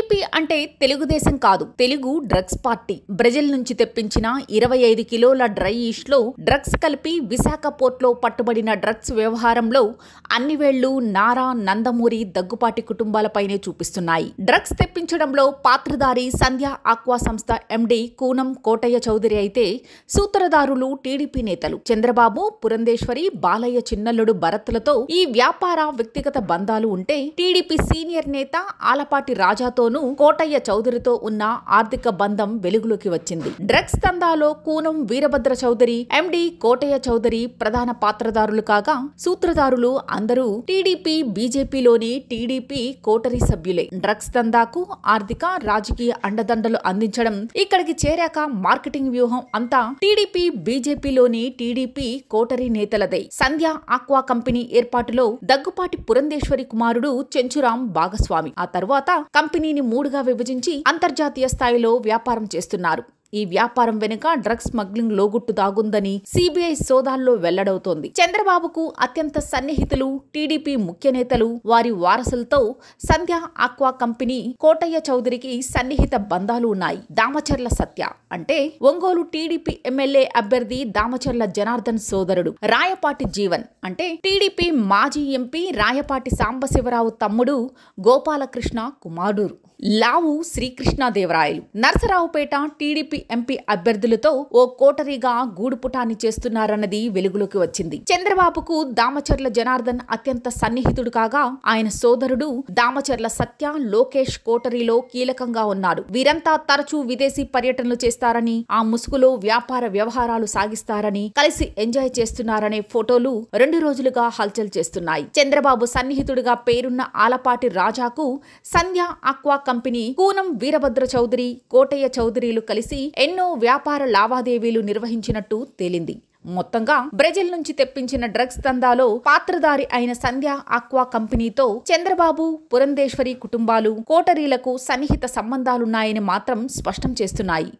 TDP అంటే తెలుగుదేశం కాదు, Telugu drugs party. Brazil నుంచి తెప్పించిన 25 కిలోల డ్రై ఈస్ట్ లో డ్రగ్స్ కలిపి విశాఖ పోర్ట్లో పట్టుబడిన డ్రగ్స్ వ్యవహారంలో అన్ని వేళ్లు నారా, నందమూరి, దగ్గుపాటి కుటుంబాలపైనే చూపిస్తున్నాయి. డ్రగ్స్ తెప్పించడంలో పాత్రధారి సంధ్య ఆక్వా సంస్థ ఎండీ కూనం కోటయ్య చౌదరి అయితే సూత్రధారులు టీడీపీ నేతలు చంద్రబాబు, పురంధేశ్వరి, బాలయ్య చిన్నల్లుడు భరత్లతో ఈ వ్యాపార వ్యక్తిగత బంధాలు ఉంటే, టీడీపీ సీనియర్ నేత ఆలపాటి రాజాతోనూ కోటయ్య చౌదరితో ఉన్న ఆర్థిక బంధం వెలుగులోకి వచ్చింది. డ్రగ్స్ దందాలో కూనం వీరభద్ర చౌదరి, ఎండీ కోటయ్య చౌదరి ప్రధాన పాత్రధారులు కాగా, సూత్రధారులు అందరూ టీడీపీ, బీజేపీలోని టీడీపీ కోటరీ సభ్యులే. డ్రగ్స్ దందాకు ఆర్థిక, రాజకీయ అండదండలు అందించడం, ఇక్కడికి చేరాక మార్కెటింగ్ వ్యూహం అంతా టీడీపీ, బీజేపీలోని టీడీపీ కోటరీ నేతలదే. సంధ్య ఆక్వా కంపెనీ ఏర్పాటులో దగ్గుపాటి పురంధేశ్వరి కుమారుడు చెంచురాం భాగస్వామి. ఆ తర్వాత కంపెనీని 3గా విభజించి అంతర్జాతీయ స్థాయిలో వ్యాపారం చేస్తున్నారు. ఈ వ్యాపారం వెనుక డ్రగ్స్ స్మగ్లింగ్ లోగుట్టు దాగుందని సిబిఐ సోదాల్లో వెల్లడవుతోంది. చంద్రబాబుకు అత్యంత సన్నిహితులు టీడీపీ ముఖ్య నేతలు, వారి వారసులతో సంధ్య ఆక్వా కంపెనీ కోటయ్య చౌదరికి సన్నిహిత బంధాలు ఉన్నాయి. దామచర్ల సత్య అంటే ఒంగోలు టీడీపీ ఎమ్మెల్యే అభ్యర్థి దామచర్ల జనార్దన్ సోదరుడు. రాయపాటి జీవన్ అంటే టీడీపీ మాజీ ఎంపీ రాయపాటి సాంబశివరావు తమ్ముడు గోపాలకృష్ణ కుమారుడు. లావు శ్రీకృష్ణదేవరాయలు నరసరావుపేట టీడీపీ ఎంపీ అభ్యర్థులతో ఓ కోటరీగా గూడుపుటాన్ని చేస్తున్నారన్నది వెలుగులోకి వచ్చింది. చంద్రబాబుకు దామచర్ల జనార్దన్ అత్యంత సన్నిహితుడు కాగా, ఆయన సోదరుడు దామచర్ల సత్య, లోకేష్ కోటరీలో కీలకంగా ఉన్నారు. వీరంతా తరచూ విదేశీ పర్యటనలు చేస్తారని, ఆ ముసుగులో వ్యాపార వ్యవహారాలు సాగిస్తారని, కలిసి ఎంజాయ్ చేస్తున్నారనే ఫోటోలు 2 రోజులుగా హల్చల్ చేస్తున్నాయి. చంద్రబాబు సన్నిహితుడిగా పేరున్న ఆలపాటి రాజాకు సంధ్య ఆక్వా కంపెనీ కూనం వీరభద్ర చౌదరి, కోటయ్య చౌదరిలు కలిసి ఎన్నో వ్యాపార లావాదేవీలు నిర్వహించినట్టు తేలింది. మొత్తంగా బ్రెజిల్ నుంచి తెప్పించిన డ్రగ్స్ దందాలో పాత్రధారి అయిన సంధ్య ఆక్వా కంపెనీతో చంద్రబాబు, పురంధేశ్వరి కుటుంబాలు, కోటరీలకు సన్నిహిత సంబంధాలున్నాయని మాత్రం స్పష్టం చేస్తున్నాయి.